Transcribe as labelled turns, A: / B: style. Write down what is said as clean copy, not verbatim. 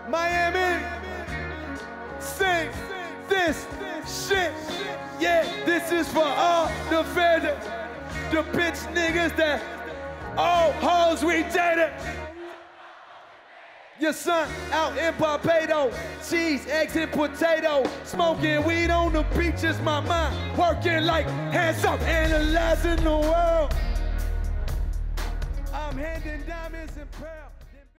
A: Miami, sing this shit. Yeah, this is for all the feds, the bitch niggas that all hoes we dated. Your son out in Barbados, cheese, eggs, and potato. Smoking weed on the beaches, my mind working like hands up, analyzing the world. I'm handing diamonds and pearls.